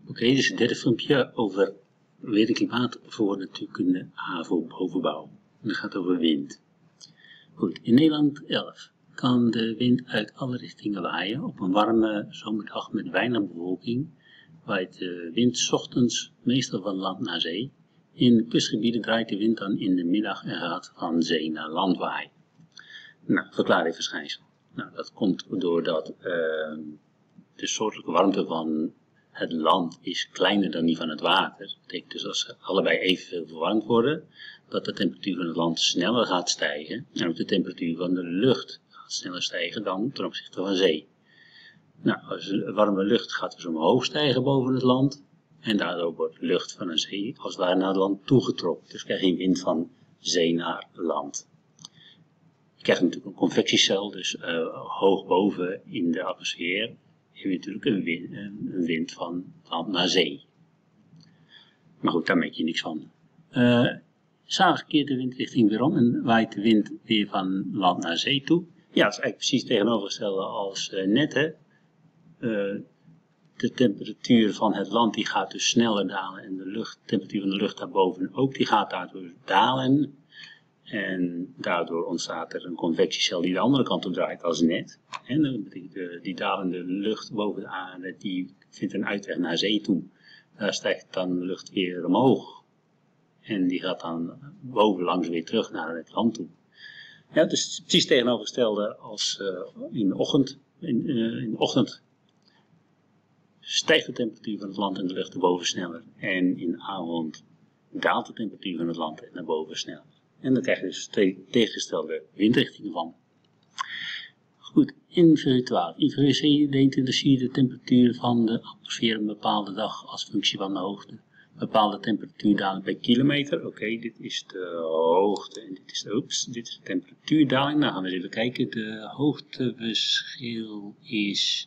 Oké, dus het derde filmpje over weer en klimaat voor natuurkunde HAVO-bovenbouw. En dat gaat over wind. Goed, in Nederland 11 kan de wind uit alle richtingen waaien. Op een warme zomerdag met weinig bewolking waait de wind 's ochtends meestal van land naar zee. In de kustgebieden draait de wind dan in de middag en gaat van zee naar land waaien. Nou, verklaar dit verschijnsel. Nou, dat komt doordat de soortelijke warmte van het land is kleiner dan die van het water. Dat betekent dus als ze allebei evenveel verwarmd worden, dat de temperatuur van het land sneller gaat stijgen. En ook de temperatuur van de lucht gaat sneller stijgen dan ten opzichte van zee. Nou, als de warme lucht gaat dus omhoog stijgen boven het land. En daardoor wordt de lucht van een zee als het ware naar het land toegetrokken. Dus krijg je een wind van zee naar land. Je krijgt natuurlijk een convectiecel, dus hoog boven in de atmosfeer heb je natuurlijk een wind van land naar zee. Maar goed, daar merk je niks van. 'S Avonds keert de windrichting weer om en waait de wind weer van land naar zee toe. Ja, dat is eigenlijk precies tegenovergestelde als net. Hè. De temperatuur van het land die gaat dus sneller dalen en de temperatuur van de lucht daarboven ook, die gaat daardoor dalen. En daardoor ontstaat er een convectiecel die de andere kant op draait als net. En dat betekent die dalende lucht boven de aarde, die vindt een uitweg naar zee toe. Daar stijgt dan de lucht weer omhoog. En die gaat dan bovenlangs weer terug naar het land toe. Ja, dus precies tegenovergestelde als in de ochtend. In de ochtend stijgt de temperatuur van het land en de lucht erboven sneller. En in de avond daalt de temperatuur van het land en daarboven sneller. En dan krijg je dus twee tegengestelde windrichtingen van. Goed, in figuur 12. In figuur 23 zie je de temperatuur van de atmosfeer een bepaalde dag als functie van de hoogte. Bepaalde temperatuurdaling per kilometer. Oké, dit is de hoogte en dit is de temperatuurdaling. Nou gaan we eens even kijken. De hoogteverschil is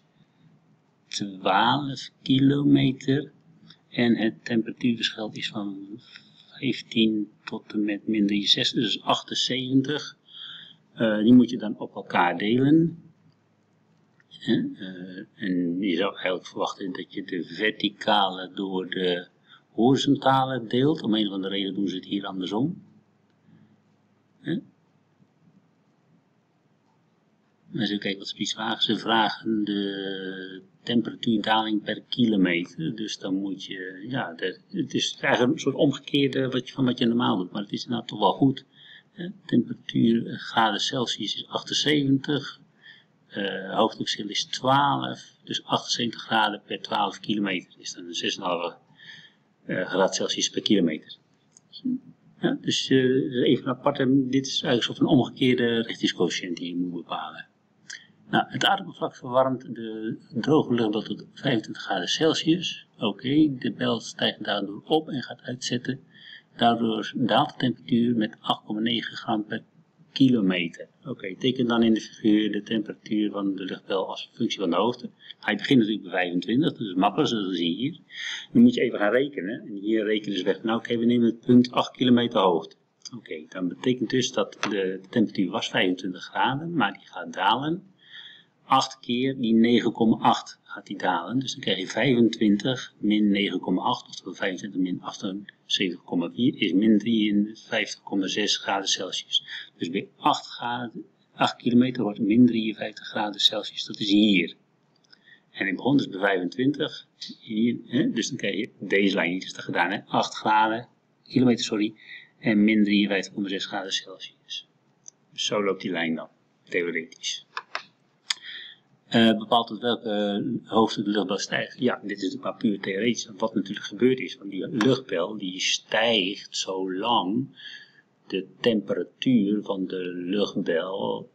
12 kilometer. En het temperatuurverschil is van 15 tot en met min 63, dus 78. Die moet je dan op elkaar delen. En je zou eigenlijk verwachten dat je de verticale door de horizontale deelt. Om een of andere reden doen ze het hier andersom. Eens even kijken wat ze precies vragen. Ze vragen de temperatuurdaling per kilometer. Dus dan moet je, ja, het is eigenlijk een soort omgekeerde van wat je normaal doet. Maar het is inderdaad toch wel goed. Temperatuur graden Celsius is 78. Hoogteverschil is 12. Dus 78 graden per 12 kilometer is dan 6,5 graden Celsius per kilometer. Ja, dus even apart, dit is eigenlijk een soort van omgekeerde richtingscoëfficiënt die je moet bepalen. Nou, het aardoppervlak verwarmt de droge luchtbel tot 25 graden Celsius. Oké, de bel stijgt daardoor op en gaat uitzetten. Daardoor daalt de temperatuur met 8,9 gram per kilometer. Oké, teken dan in de figuur de temperatuur van de luchtbel als functie van de hoogte. Hij begint natuurlijk bij 25, dat is makkelijk, zoals zie je hier. Nu moet je even gaan rekenen. En hier rekenen ze weg. Nou oké, we nemen het punt 8 kilometer hoogte. Oké, dan betekent dus dat de temperatuur was 25 graden, maar die gaat dalen. 8 keer die 9,8 gaat die dalen. Dus dan krijg je 25 min 9,8, oftewel 25 min 78,4 is min 53,6 graden Celsius. Dus bij 8 kilometer wordt min 53 graden Celsius. Dat is hier. En ik begon dus bij 25. Hier, dus dan krijg je deze lijn. Hier is dat gedaan. Hè? 8 kilometer, sorry. En min 53,6 graden Celsius. Dus zo loopt die lijn dan. Theoretisch. Bepaalt tot welke hoogte de luchtbel stijgt. Ja, dit is natuurlijk maar puur theoretisch. Wat natuurlijk gebeurd is, want die luchtbel die stijgt zolang de temperatuur van de luchtbel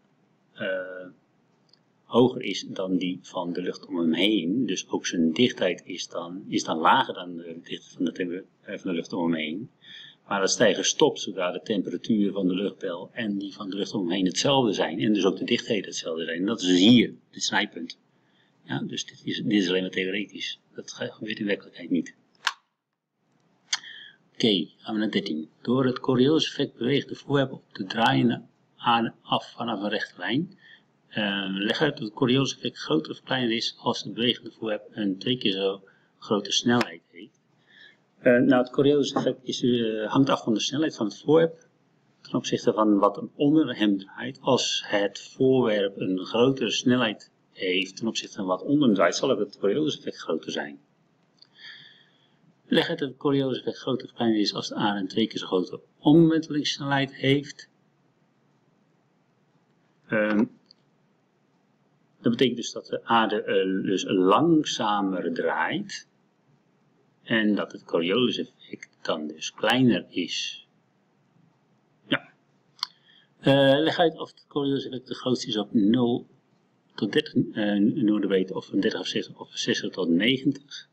hoger is dan die van de lucht om hem heen. Dus ook zijn dichtheid is dan lager dan de dichtheid van de lucht om hem heen. Maar dat stijgen stopt zodra de temperatuur van de luchtbel en die van de lucht om hem heen hetzelfde zijn. En dus ook de dichtheden hetzelfde zijn. En dat is dus hier, dit snijpunt. Ja, dus dit is alleen maar theoretisch. Dat gebeurt in werkelijkheid niet. Oké, gaan we naar 13. Door het Coriolis-effect beweegt de voorwerp op de draaiende aarde af vanaf een rechte lijn. Leg uit dat het Coriolis-effect groter of kleiner is als het bewegende voorwerp een 2 keer zo grote snelheid heeft. Nou, het Coriolis-effect hangt af van de snelheid van het voorwerp ten opzichte van wat er onder hem draait. Als het voorwerp een grotere snelheid heeft ten opzichte van wat onder hem draait, zal het Coriolis-effect groter zijn. Leg uit dat het Coriolis-effect groter of kleiner is als de aarde een 2 keer zo grote omwentelingssnelheid heeft. Dat betekent dus dat de aarde dus langzamer draait en dat het Coriolis-effect dan dus kleiner is. Ja. Leg uit of het Coriolis-effect de grootste is op 0 tot 30 noordenweten of van 30 of 60 of 60 tot 90.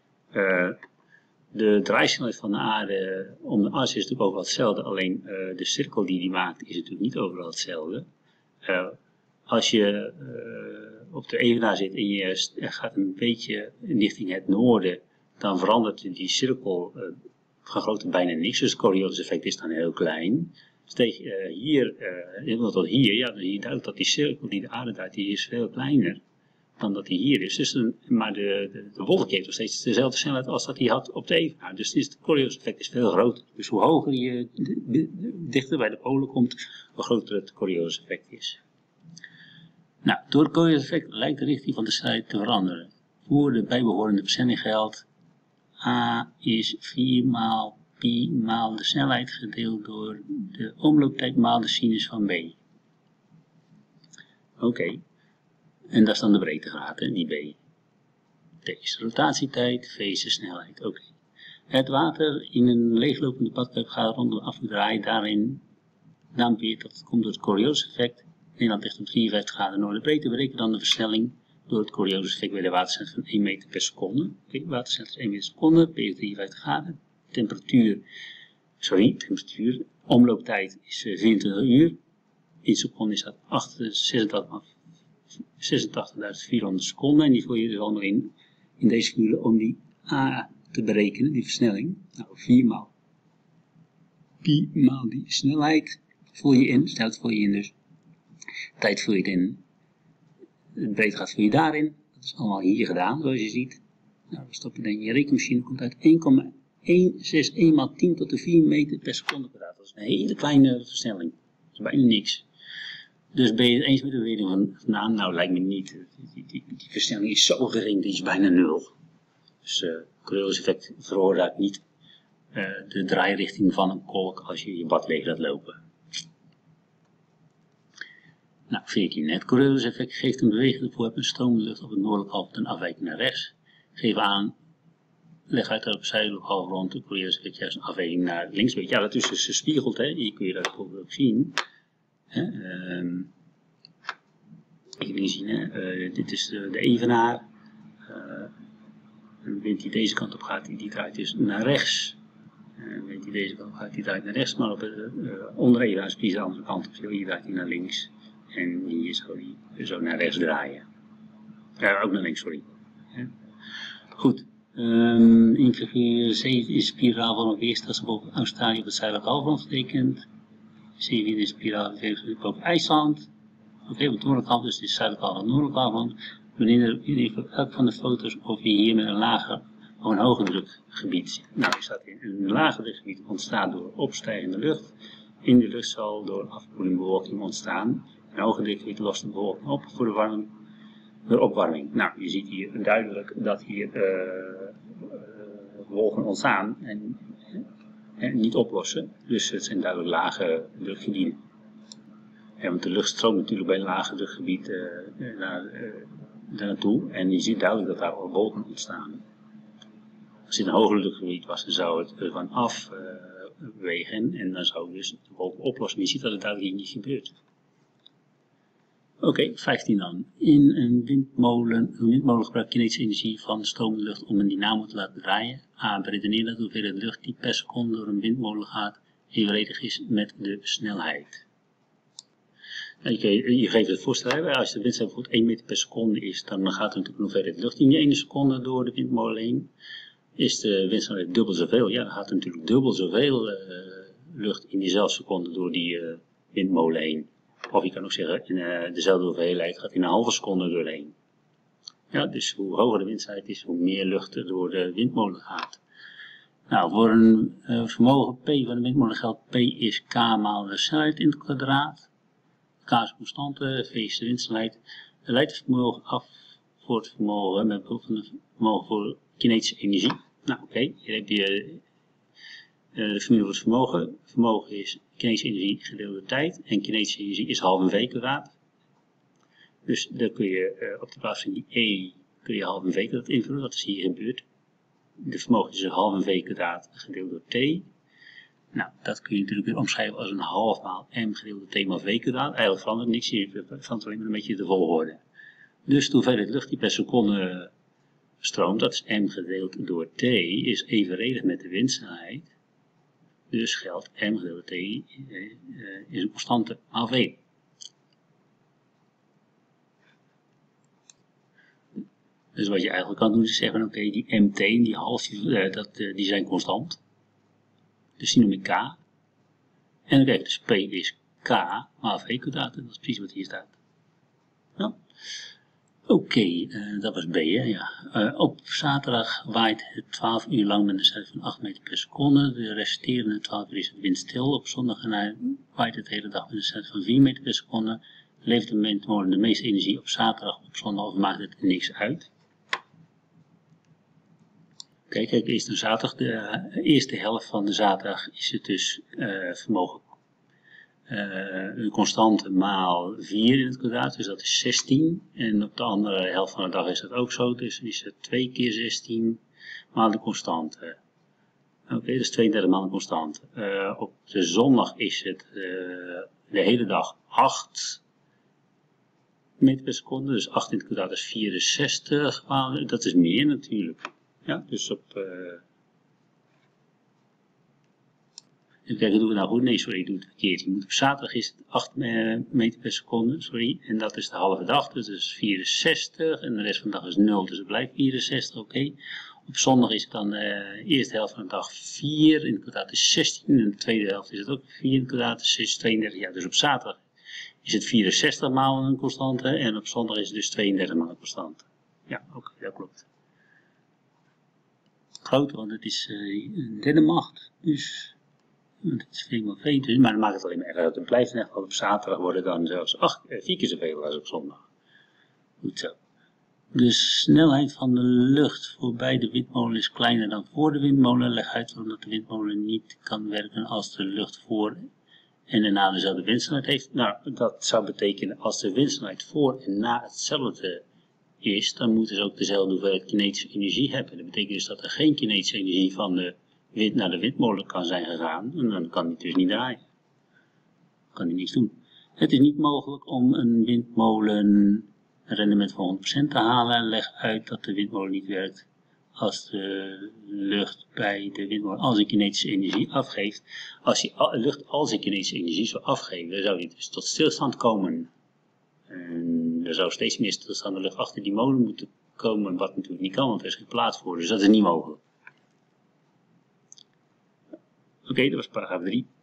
De draaisnelheid van de aarde om de as is natuurlijk overal hetzelfde, alleen de cirkel die maakt is natuurlijk niet overal hetzelfde. Als je op de evenaar zit en je gaat een beetje richting het noorden, dan verandert die cirkel van grootte bijna niks. Dus het Coriolis-effect is dan heel klein. Dus hier, helemaal tot hier, ja, dan zie je duidelijk dat die cirkel die de aarde draait, die is veel kleiner dan dat die hier is. Dus maar de wolk heeft nog steeds dezelfde snelheid als dat hij had op de evenaar. Dus het Coriolis-effect is veel groter. Dus hoe hoger je dichter bij de polen komt, hoe groter het Coriolis-effect is. Nou, door het Coriolis-effect lijkt de richting van de snelheid te veranderen. Voor de bijbehorende versnelling geldt a is 4 maal pi maal de snelheid gedeeld door de omlooptijd maal de sinus van b. Oké. En dat is dan de breedtegraad, hè, die b. T is de rotatietijd, v is de snelheid. Oké. Het water in een leeglopende badkuip gaat rondom afgedraaid, daarin dampeert dat komt door het Coriolis-effect. Nederland ligt op 53 graden noordenbreedte. Bereken dan de versnelling door het Coriolis-effect bij de watersnelheid van 1 meter per seconde. Oké, watersnelheid is 1 meter per seconde, P is 53 graden. Temperatuur, omlooptijd is 24 uur. In seconden is dat 86.400 seconden. En die voer je dus allemaal in deze formule om die A te berekenen, die versnelling. Nou, 4 maal pi maal die snelheid voer je in. Snelheid voer je in dus. Tijd voer je het in. De breedtegraad voer je daarin. Dat is allemaal hier gedaan, zoals je ziet. Nou, dan stop je dan in je rekenmachine. Komt uit 1,161 maal 10 tot de 4 meter per seconde kwadraat. Dat is een hele kleine versnelling. Dat is bijna niks. Dus ben je het eens met de bewering van naam? Nou, lijkt me niet. Die versnelling is zo gering, die is bijna 0. Dus het Coriolis-effect veroorzaakt niet de draairichting van een kolk als je je bad leeg laat lopen. Nou, 14. Het Coriolis-effect geeft een bewegende voorwerp een stromende lucht op het noordelijk halfrond en afwijking naar rechts. Geef aan, leg uit dat op het zuidelijk halfrond het Coriolis-effect juist een afwijking naar links weet. Ja, dat is dus gespiegeld, hè. Hier kun je dat ook zien. Je kunt zien, hè. Dit is de evenaar. De wind die deze kant op gaat, die draait dus naar rechts. De wind die deze kant op gaat, die draait naar rechts. Maar op de onder evenaar is precies de andere kant op. Hier draait hij naar links. En hier zou die zo naar rechts draaien. Ook naar links, sorry. Goed. In figuur 7 is spiraal van een weerstelsel boven Australië op het zuidelijk halfrond getekend. 7 is spiraal boven IJsland. Oké, op het noordelijk halfrond, dus het is zuidelijk halfrond, noordelijk halfrond. Wanneer elk van de foto's of je hier met een lager of een hoge drukgebied ziet. Nou, er staat in een lager drukgebied ontstaat door opstijgende lucht. In de lucht zal door afkoeling bewolking ontstaan. Een hoge drukgebied lost de bewolking op voor de opwarming. Nou, je ziet hier duidelijk dat hier wolken ontstaan en niet oplossen. Dus het zijn duidelijk lage drukgebieden. Want de lucht stroomt natuurlijk bij een lage drukgebied naartoe. En je ziet duidelijk dat daar wolken ontstaan. Als het een hoger drukgebied was, dan zou het ervan af bewegen. En dan zou dus de wolken oplossen. Maar je ziet dat het duidelijk hier niet gebeurt. Oké, 15 dan. In een windmolen gebruikt kinetische energie van stromende lucht om een dynamo te laten draaien. A. Beredeneer dat de hoeveelheid lucht die per seconde door een windmolen gaat evenredig is met de snelheid. Je geeft het voorstel, als de windstijl bijvoorbeeld 1 meter per seconde is, dan gaat er natuurlijk een hoeveelheid lucht in die ene seconde door de windmolen heen. Is de windsnelheid dubbel zoveel, ja, dan gaat er natuurlijk dubbel zoveel lucht in diezelfde seconde door die windmolen heen. Of je kan ook zeggen, in dezelfde hoeveelheid gaat in een halve seconde doorheen. Ja, dus hoe hoger de windsnelheid is, hoe meer lucht er door de windmolen gaat. Nou, voor een vermogen P van de windmolen geldt P is K maal de snelheid in het kwadraat. K is constante, V is de windsnelheid. Er leidt het vermogen af voor het vermogen met behulp van het vermogen voor kinetische energie. Nou oké, hier heb je de formule voor het vermogen. Vermogen is kinetische energie gedeeld door tijd en kinetische energie is half mv kwadraat. Dus dan kun je op de plaats van die E kun je half mv kwadraat invullen, wat is hier gebeurd. De vermogen is een half mv kwadraat gedeeld door t. Nou, dat kun je natuurlijk weer omschrijven als een half maal m gedeeld door t maal v kwadraat. Eigenlijk verandert niks, hier verandert alleen maar een beetje de volgorde. Dus de hoeveelheid lucht die per seconde stroomt, dat is m gedeeld door t, is evenredig met de windsnelheid. Dus geldt m gedeeld door t is een constante maal v. Dus wat je eigenlijk kan doen is zeggen, oké, die mt en die half, die zijn constant. Dus die noem ik k. En dan krijg je dus p is k maal v kwadraat. En dat is precies wat hier staat. Ja. Oké, dat was B, hè? Ja. Op zaterdag waait het 12 uur lang met een snelheid van 8 meter per seconde. De resterende 12 uur is het windstil. Op zondag waait het de hele dag met een snelheid van 4 meter per seconde. Levert de windmolen de meeste energie op zaterdag, op zondag of maakt het niks uit. Kijk, eerst naar zaterdag. De eerste helft van de zaterdag is het dus vermogen een constante maal 4 in het kwadraat, dus dat is 16. En op de andere helft van de dag is dat ook zo, dus is het 2 keer 16 maal de constante. Oké, dus 32 maal de constante. Op de zondag is het de hele dag 8 meter per seconde, dus 8 in het kwadraat is 64 maal, dat is meer natuurlijk. Ja, dus op... Even kijken, doen we nou goed? Nee, sorry, ik doe het verkeerd. Op zaterdag is het 8 meter per seconde, sorry. En dat is de halve dag, dus dat is 64. En de rest van de dag is 0, dus het blijft 64, oké. Op zondag is het dan de eerste helft van de dag 4, in het kwadraat is 16. En de tweede helft is het ook 4 in het kwadraat, is 32. Ja, dus op zaterdag is het 64 maal een constante. En op zondag is het dus 32 maal een constante. Ja, oké, dat klopt. Groot, want het is een derde macht, dus... Het is 4 maal v, dus, maar dan maakt het alleen maar erg uit. Het blijft in ieder geval op zaterdag worden dan zelfs 4 keer zoveel als op zondag. Goed zo. De snelheid van de lucht voorbij de windmolen is kleiner dan voor de windmolen. Leg uit waarom dat de windmolen niet kan werken als de lucht voor en na dezelfde windsnelheid heeft. Nou, dat zou betekenen als de windsnelheid voor en na hetzelfde is, dan moeten ze ook dezelfde hoeveelheid kinetische energie hebben. Dat betekent dus dat er geen kinetische energie van de wind naar de windmolen kan zijn gegaan, en dan kan die dus niet draaien. Dan kan die niks doen. Het is niet mogelijk om een windmolen een rendement van 100% te halen. Leg uit dat de windmolen niet werkt als de lucht bij de windmolen al zijn kinetische energie afgeeft. Als die lucht al zijn kinetische energie zou afgeven, dan zou die dus tot stilstand komen. En er zou steeds meer stilstaande lucht achter die molen moeten komen, wat natuurlijk niet kan, want er is geen plaats voor, dus dat is niet mogelijk. Oké, dat was paragraaf 3.